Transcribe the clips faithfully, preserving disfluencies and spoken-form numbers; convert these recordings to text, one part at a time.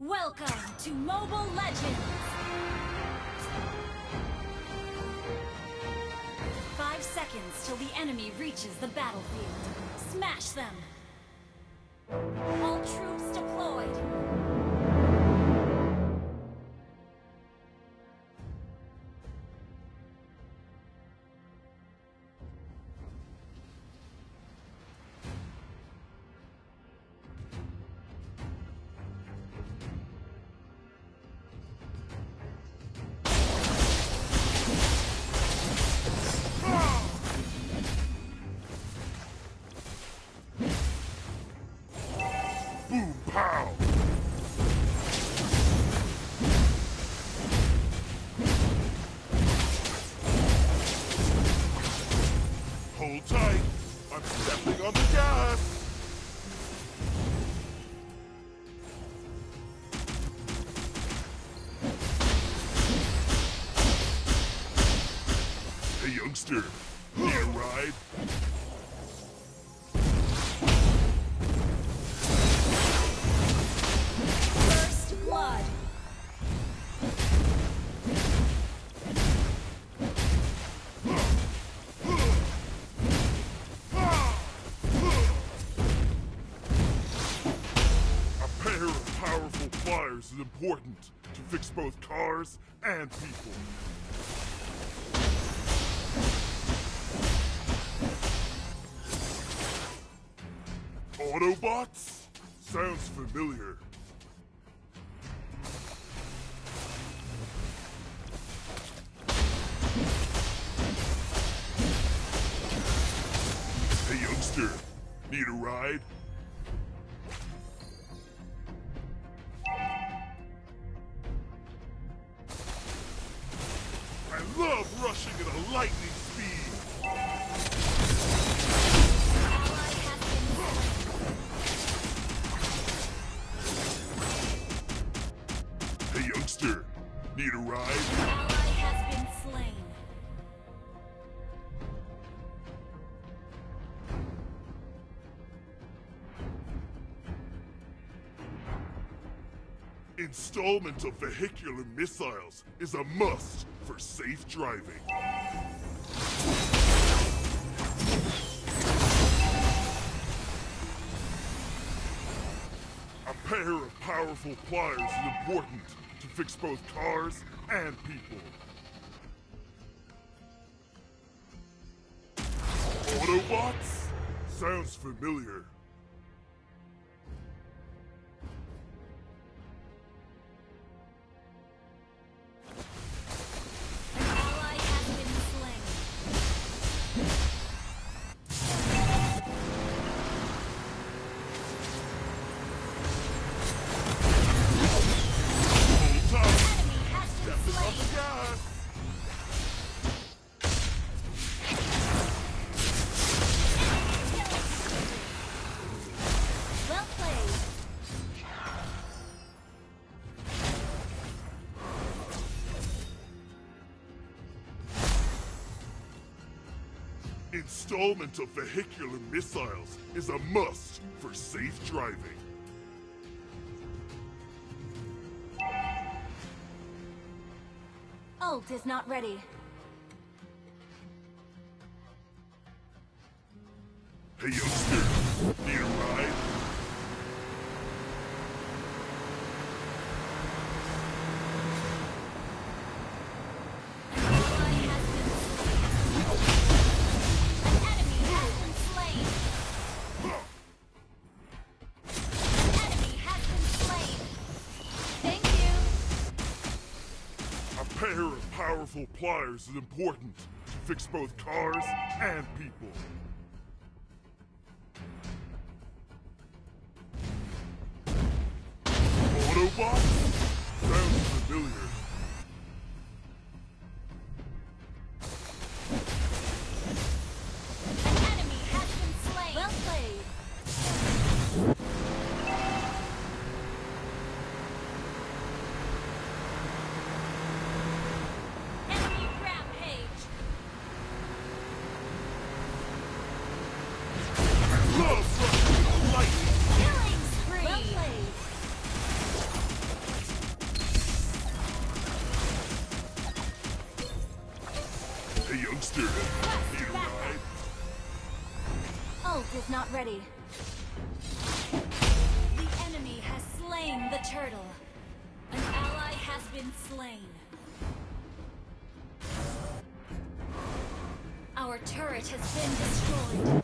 Welcome to Mobile Legends! Five seconds till the enemy reaches the battlefield. Smash them! All troops deployed! Boom, pow! Hold tight! I'm stepping on the gas! Hey youngster, need a ride? First blood! A pair of powerful pliers is important to fix both cars and people. Autobots? Sounds familiar. Hey youngster, need a ride? I love rushing at a lightning speed! Ally has been slain. Hey youngster, need a ride? Ally has been slain. Installment of vehicular missiles is a must for safe driving. A pair of powerful pliers is important to fix both cars and people. Autobots? Sounds familiar. Ally has been slain. Hold tight! Enemy has been Stepping on the slain. gas! Well played. Installment of vehicular missiles is a must for safe driving. Ult is not ready. Hey youngster, need a ride? Ally has been slain. An enemy has been slain. An enemy has been slain. Thank you. A pair of powerful pliers is important to fix both cars and people. Autobots? Sounds familiar. An enemy has been slain. Well played. Enemy rampage. Love rushing at a lightning Killing spree. Well played. Hey, youngster. Need a ride? Ult is not ready. The enemy has slain the turtle. An ally has been slain. Our turret has been destroyed.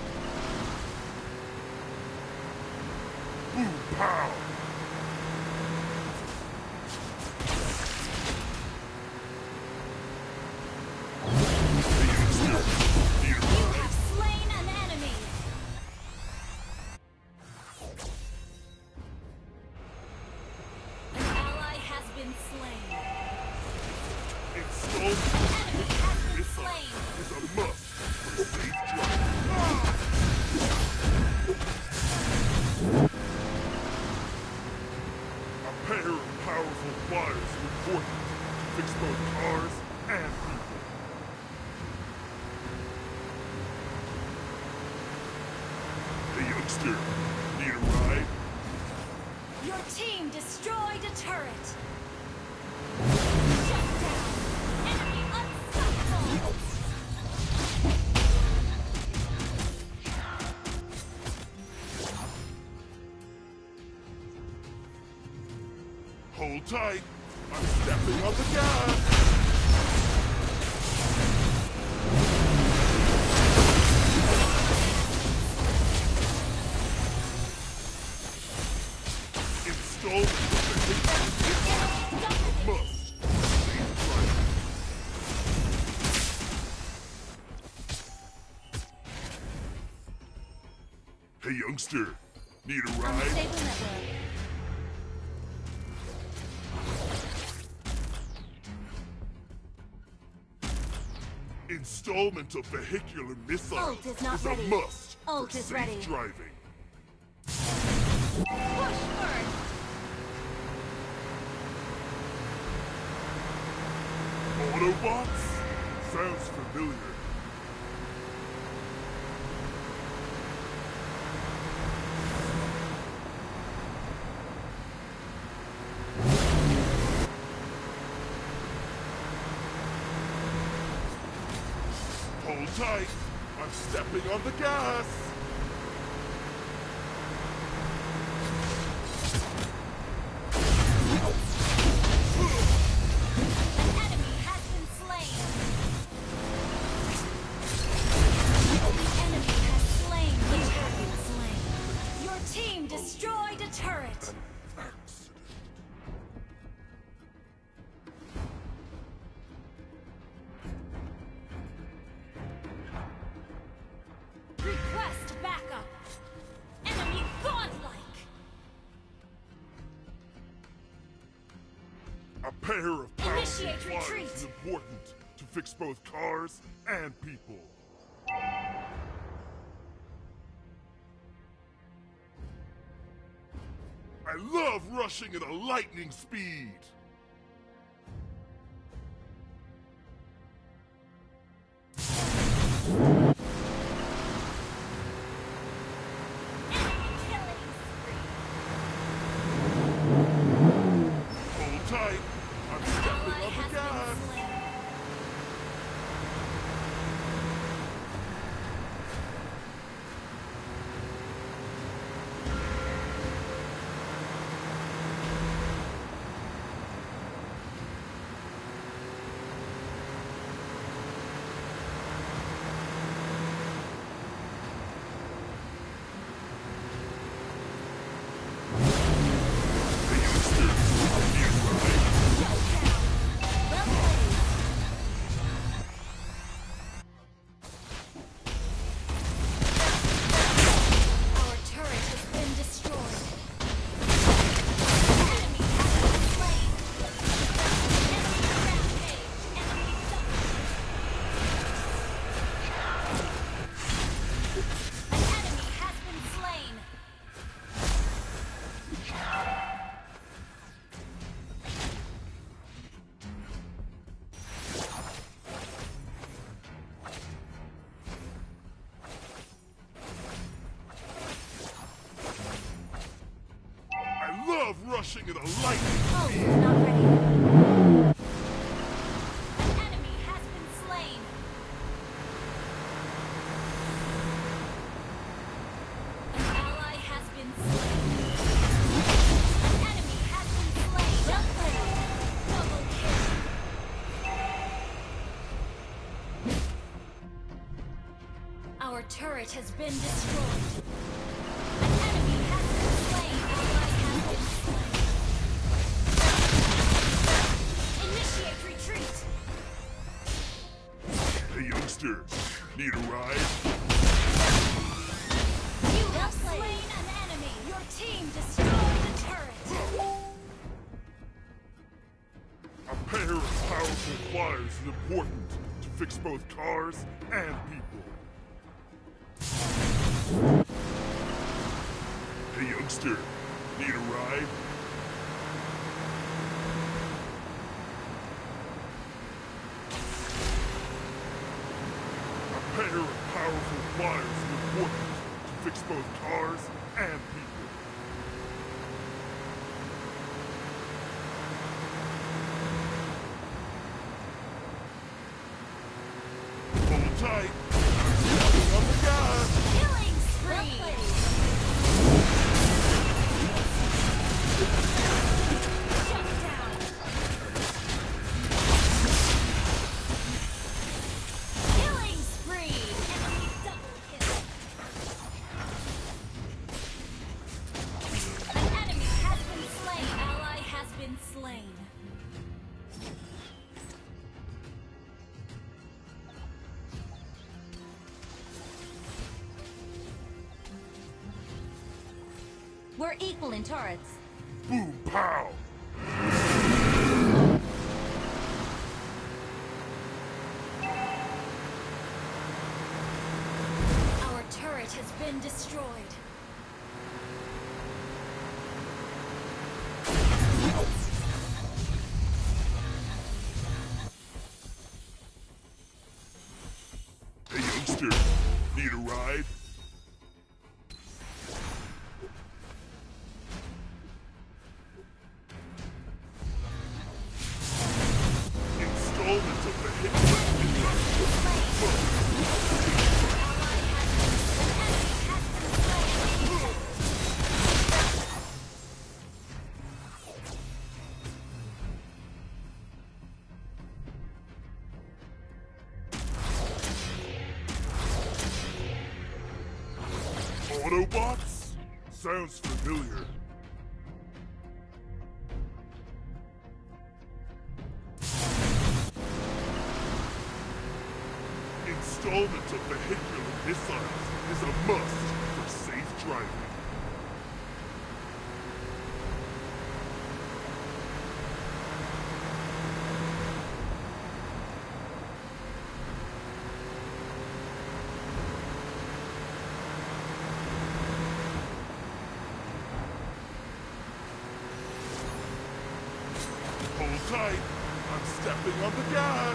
Boom, pow! You have slain an enemy. An ally has been slain. It's so Enemy has been It's slain. a, it's a must for safe driving. A pair of powerful flyers is important to fix both cars and people. Hey, youngster. Need a ride? Your team destroyed a turret. Shut down. Enemy unstoppable. Hold tight. I'm stepping on the gas. Install the must. Safe driving. Hey, youngster. Need a ride? Unstable network. Installment of vehicular missiles Ult is not a ready. must Ult for is safe ready. driving. Push first. Autobots? Sounds familiar. Hold tight. I'm stepping on the gas. An enemy has been slain. The enemy has slain the turret. Slain. Your team destroyed a turret. Accident. Request backup. Enemy godlike. A pair of powerful Initiate flyers retreat. is important to fix both cars and people. I love rushing at a lightning speed. Enemy killing spree. Hold tight. I'm stepping Ally on has the gas. been slain. Hey, youngster. Need a ride? Shut down. Well played. Our turret has been destroyed. Enemy has been slain. Enemy rampage. Enemy double. An enemy has been slain. I love rushing at a lightning Oh, speed. not ready. An enemy has been slain. turret has been destroyed. An enemy has been slain. Ally has been slain. Initiate retreat. Hey, youngster. Need a ride? You have slain an enemy. Your team destroyed the turret. A pair of powerful flyers is important to fix both cars and people. Hey, youngster. Need a ride? A pair of powerful flyers is important to fix both cars and people. Hold tight. I'm stepping on the gas. Killing spree. Shut down. Killing spree. Enemy double kill. An enemy has been slain. Ally has been slain. We're equal in turrets. Boom, pow. Our turret has been destroyed. Hey, youngster. Need a ride? Installments of the hit Ally has been slain. Autobots? Sounds familiar. Installments of vehicular missiles is a must for safe driving. Hold tight. I'm stepping on the gas.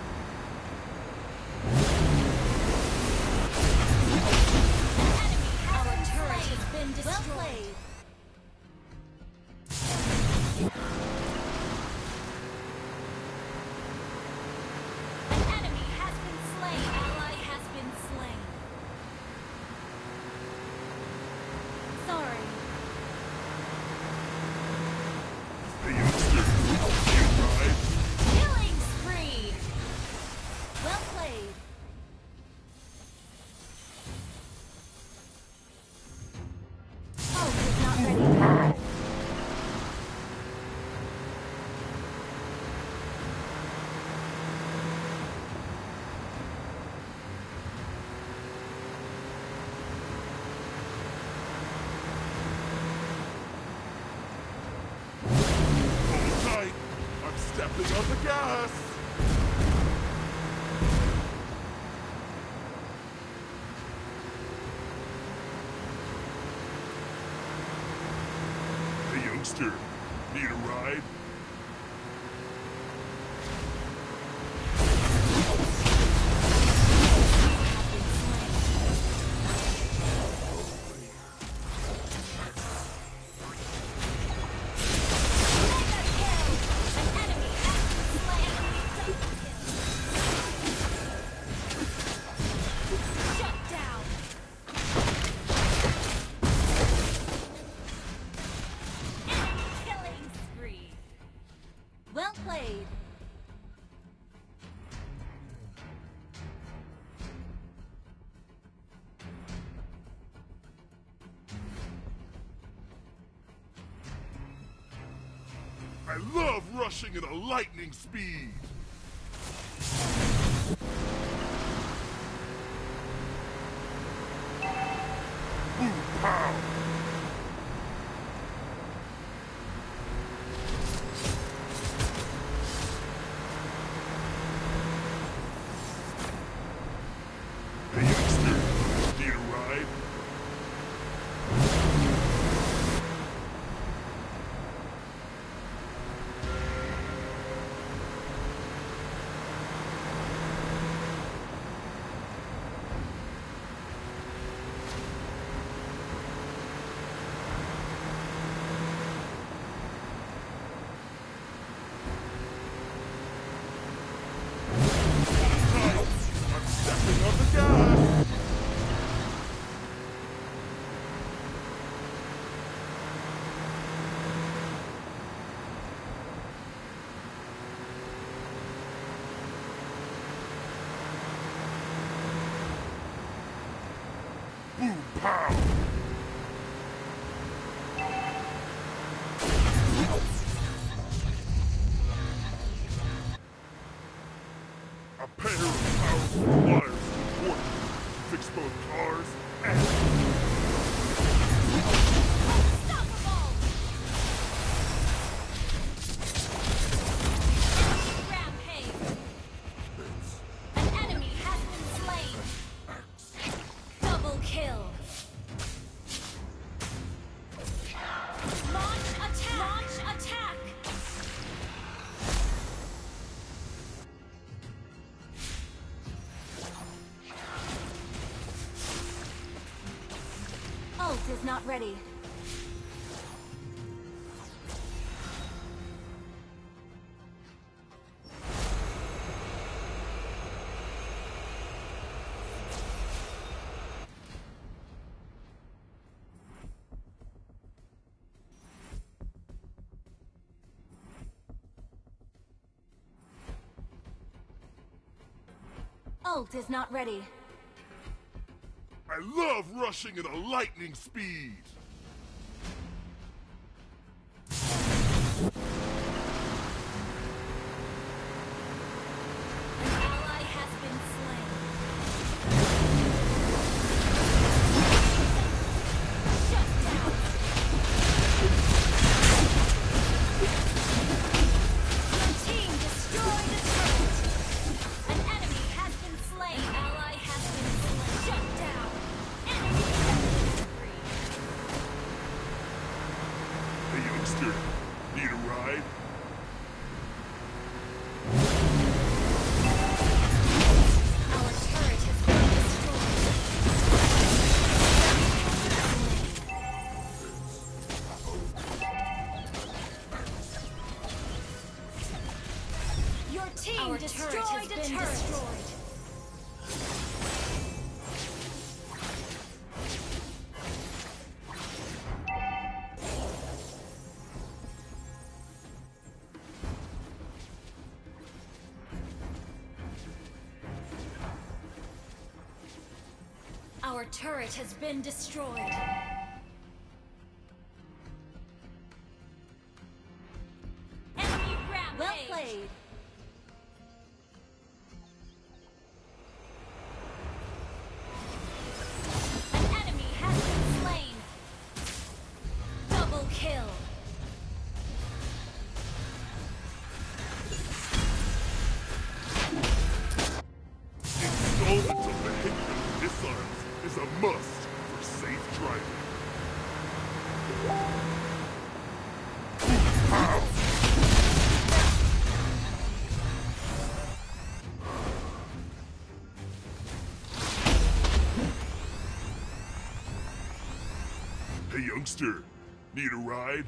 Our turret has been destroyed. An enemy has been slain. Ally has been slain. Sorry. Hey, youngster. Need a ride? Killing spree. Well played. Hulk is not ready. Pow. Hold tight. I'm stepping on the gas. Hey, youngster. Need a ride? Well played. rushing at a lightning speed. Boom, pow! Hey, youngster, need a ride? I'm stepping on the gas! Boom, pow! A pair of powerful pliers is important to fix both cars and... Unstoppable! Rampage! An enemy has been slain! Double kill! Launch attack! Launch attack! Ult is not ready. Ult is not ready. I love rushing at a lightning speed! An ally has been slain. Shut down. Your team destroyed a turret. An enemy has been slain. An ally has been slain. Shut down. Enemy spree. Hey, youngster, need a ride? Our turret has been destroyed. Your team Our destroyed turret has been a turret. Destroyed. Our turret has been destroyed. Enemy rampage. Well played. An enemy has been slain. Double kill. Installment of vehicular missiles is a must for safe driving. Pow! Hey, youngster, need a ride?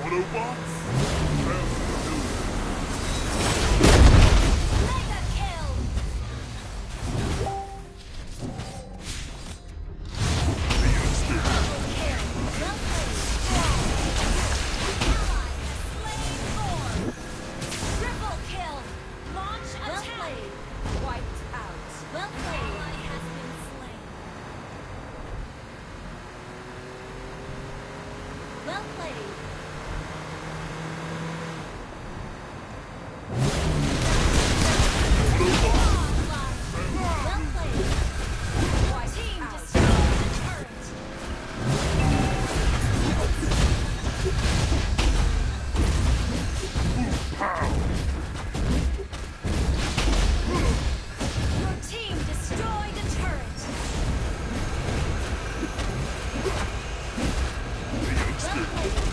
Autobots? Mega kill! Double kill! Well played! Strong! Ally has slain Thor! Triple kill! Launch attack! Well played! Wiped out! Well played! Ally has been slain! Well played! Well played! Team destroyed the turret! Your team destroyed the turret! Well played!